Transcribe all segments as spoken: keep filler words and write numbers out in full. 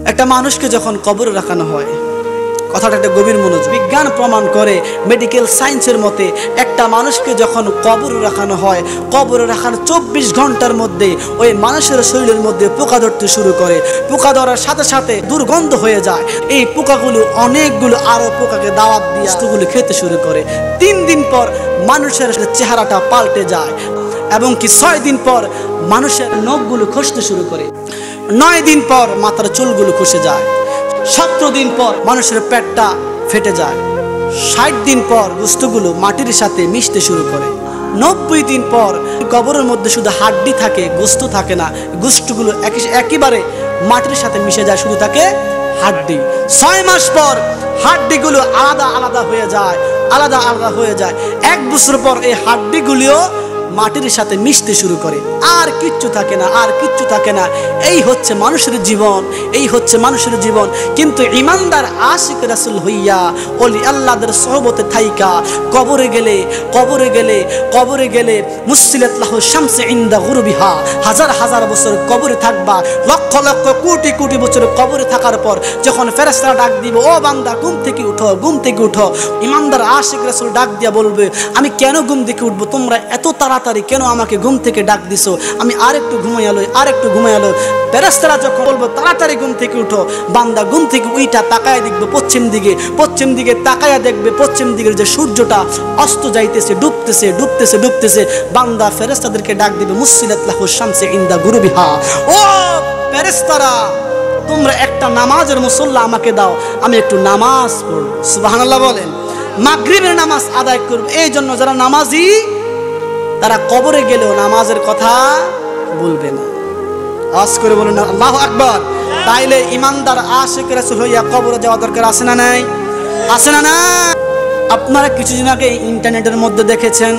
একটা মানুষকে যখন কবরে রাখানো হয়, কথাটা একটা গভীর মনোযোগ। বিজ্ঞান প্রমাণ করে, মেডিকেল সায়েন্সের মতে একটা মানুষকে যখন কবরে রাখানো হয়, কবরে রাখার চব্বিশ ঘন্টার মধ্যে ওই মানুষের শরীরের মধ্যে পোকা ধরতে শুরু করে। পোকা ধরার সাথে সাথে দুর্গন্ধ হয়ে যায়। এই পোকাগুলো অনেকগুলো আরো পোকাকে দাওয়াত দিয়ে বস্তুগুলো খেতে শুরু করে। তিন দিন পর মানুষের চেহারাটা পাল্টে যায় এবং কি ছয় দিন পর মানুষের নখগুলো খসতে শুরু করে। নয় দিন পর মাথার চুলগুলো খসে যায়। সতেরো দিন পর মানুষের পেটটা ফেটে যায়। ষাট দিন পর গোস্তগুলো মাটির সাথে মিশতে শুরু করে। নব্বই দিন পর কবরের মধ্যে শুধু হাড্ডি থাকে, গোস্ত থাকে না। গোস্তগুলো একেবারে মাটির সাথে মিশে যায়, শুধু থাকে হাড্ডি। ছয় মাস পর হাড্ডিগুলো আলাদা আলাদা হয়ে যায়, আলাদা আলাদা হয়ে যায়। এক বছর পর এই হাড্ডিগুলিও মাটির সাথে মিশতে শুরু করে। আর কিচ্ছু থাকে না, আর কিচ্ছু থাকে না। এই হচ্ছে মানুষের জীবন, এই হচ্ছে মানুষের জীবন। কিন্তু ইমানদার আশিক রাসূল হইয়া ওলি আল্লাহদের সহবতে থাইকা কবরে গেলে কবরে গেলে কবরে গেলে মুসিলাত লাহু শামসে ইনদা গুরবিহা, হাজার হাজার বছর কবরে থাকবা। লক্ষ লক্ষ কোটি কোটি বছর কবরে থাকার পর যখন ফেরেশতারা ডাক দিব, ও বান্দা ঘুম থেকে উঠো, ঘুম থেকে উঠো, ইমানদার আশিক রাসূল ডাক দিয়া বলবে, আমি কেন ঘুম থেকে উঠবো? তোমরা এত তাড়াতাড়ি কেন আমাকে ঘুম থেকে ডাক দিছো? আমি আর একটু ঘুমাইয়ালো, আর একটু ঘুমাইয়ালো। ফেরেশতারা যখন বলবো তাড়াতাড়ি ঘুম থেকে উঠো, বান্দা ঘুম থেকে উইটা তাকায় দেখবে পশ্চিম দিকে, পশ্চিম দিকে তাকায়া দেখবে পশ্চিম দিকের যে সূর্যটা অস্ত যাইতেছে, ডুবতেছে ডুবতেছে ডুবতেছে। বান্দা ফেরেশতাদেরকে ডাক দিবে, মুসিলাত লাহু শামসে ইনদা গুরবিহা, ও ফেরেশতারা তোমরা একটা নামাজের মুসল্লা আমাকে দাও, আমি একটু নামাজ পড়ব। সুবহানাল্লাহ বলেন। মাগরিবের নামাজ আদায় করব। এই জন্য যারা নামাজি তারা কবরে গেলেও নামাজের কথা বলবে না। আওয়াজ করে বলুন আল্লাহু আকবার। তাইলে ইমানদার আশিক রাসূল হইয়া কবরে যাওয়া দরকার আছে না নাই? আছে না না? আপনারা কিছুদিন আগে ইন্টারনেটের মধ্যে দেখেছেন,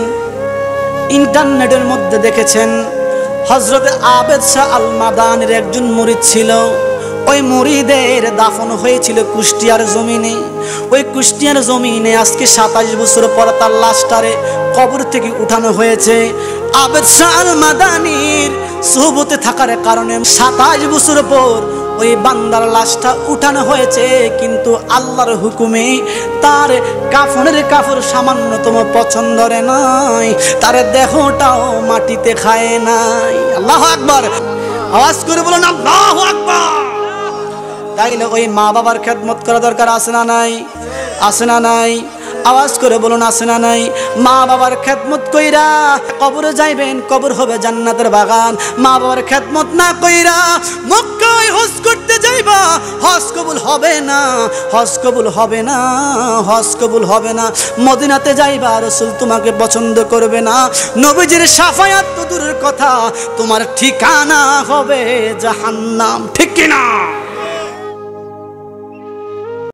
ইন্টারনেটের মধ্যে দেখেছেন হযরত আবেদ শাহ আল মাদানির একজন মুরিদ ছিল। ওই মুরিদের দাফন হয়েছিল কুষ্টিয়ার জমিনে। ওই কুষ্টিয়ার জমিনে আজকে সাতাশ বছর পর তার লাশটারে কবর থেকে উঠানো হয়েছে। আবেদ শাহ আল মাদানির সুহবতে থাকার কারণে সাতাশ বছর পর ওই বান্দার লাশটা উঠানো হয়েছে। কিন্তু আল্লাহর হুকুমে তার কাফনের কাপড় সামান্যতম পছন্দ নাই, তার দেহটাও মাটিতে খায় নাই। আল্লাহু আকবার। আওয়াজ করে বলুন আল্লাহু আকবার। তাইলে ওই মা বাবার খেদমত করা দরকার আছে না নাই? আছে না নাই? আওয়াজ করে বলুন আছে না নাই? মা বাবার খেদমত কইরা কবরে যাইবেন, কবর হবে জান্নাতের বাগান। মা বাবার খেদমত না কইরা মক্কায় হজ করতে যাইবা, হজ কবুল হবে না, হজ কবুল হবে না, হজ কবুল হবে না। মদিনাতে যাইবা, রাসূল তোমাকে পছন্দ করবে না। নবীজির শাফায়াত তো দূরের কথা, তোমার ঠিকানা হবে জাহান্নাম। ঠিক কিনা?